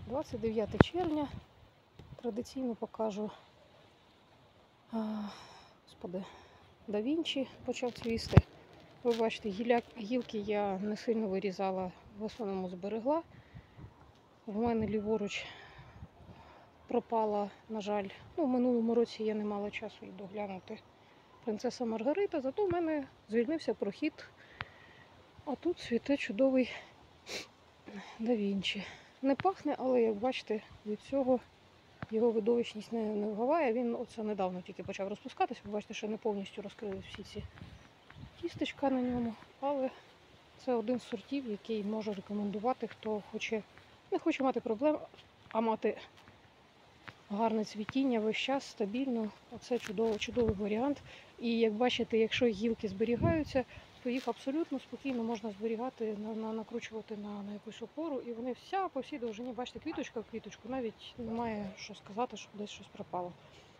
29 червня. Традиційно покажу, господи, Да Вінчі почав цвісти. Ви бачите, гілки я не сильно вирізала, в основному зберегла. В мене ліворуч пропала, на жаль, в минулому році я не мала часу її доглянути, принцеса Маргарита, зато в мене звільнився прохід. А тут цвіте чудовий Да Вінчі. Не пахне, але, як бачите, від цього його видовищність не вгаває. Він оце недавно тільки почав розпускатися. Ви бачите, що не повністю розкрились всі ці кісточка на ньому. Але це один з сортів, який можу рекомендувати, хто не хоче мати проблем, а мати гарне цвітіння весь час, стабільно. Оце чудовий варіант. І як бачите, якщо гілки зберігаються, то їх абсолютно спокійно можна зберігати, накручувати на якусь опору. І вони по всій довжині, бачите, квіточка в квіточку, навіть немає що сказати, що десь щось пропало.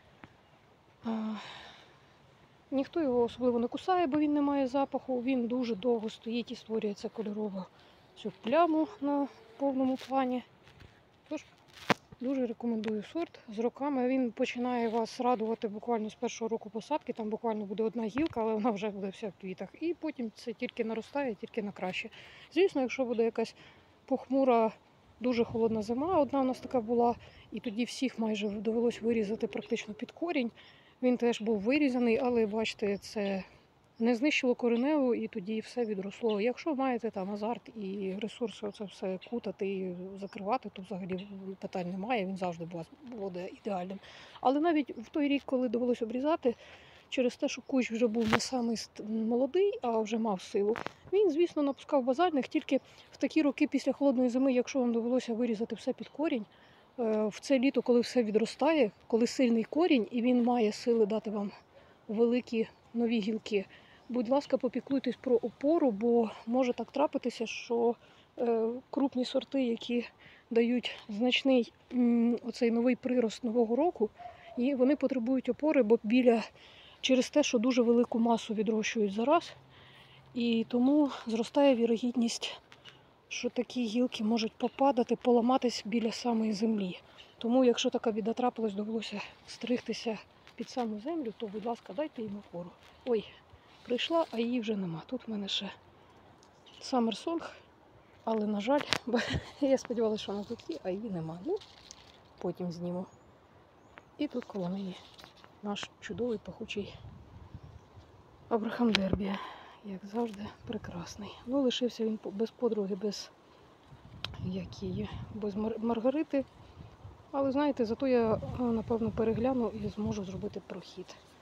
Ніхто його особливо не кусає, бо він не має запаху. Він дуже довго стоїть і створюється кольорову цю пляму на повному плані. Тож дуже рекомендую сорт. З роками він починає вас радувати буквально з першого року посадки. Там буквально буде одна гілка, але вона вже буде вся в квітах. І потім це тільки наростає, тільки на краще. Звісно, якщо буде якась похмура, дуже холодна зима, одна у нас така була, і тоді всіх майже довелось вирізати практично під корінь. Він теж був вирізаний, але, бачите, це не знищило кореневу, і тоді все відросло. Якщо маєте там азарт і ресурси оце все кутати і закривати, то взагалі питань немає, він завжди буде ідеальним. Але навіть в той рік, коли довелося обрізати, через те, що кущ вже був не самий молодий, а вже мав силу, він, звісно, напускав базальних, тільки в такі роки після холодної зими, якщо вам довелося вирізати все під корінь, в це літо, коли все відростає, коли сильний корінь і він має сили дати вам великі нові гілки, будь ласка, попіклуйтесь про опору, бо може так трапитися, що крупні сорти, які дають значний оцей новий прирост нового року, і вони потребують опори, бо через те, що дуже велику масу відрощують зараз, і тому зростає вірогідність, що такі гілки можуть попадати, поламатись біля самої землі. Тому, якщо така біда трапилась, довелося стригтися під саму землю, то, будь ласка, дайте їм опору. Ой, прийшла, а її вже нема. Тут в мене ще Summer Song, але, на жаль, я сподівалася, що вона тут є, а її нема. Потім зніму. І тут коло неї наш чудовий пахучий Абрахам Дербі. Як завжди, прекрасний. Лишився він без подруги, без Маргарити. Але, знаєте, зато я, напевно, перегляну і зможу зробити прохід.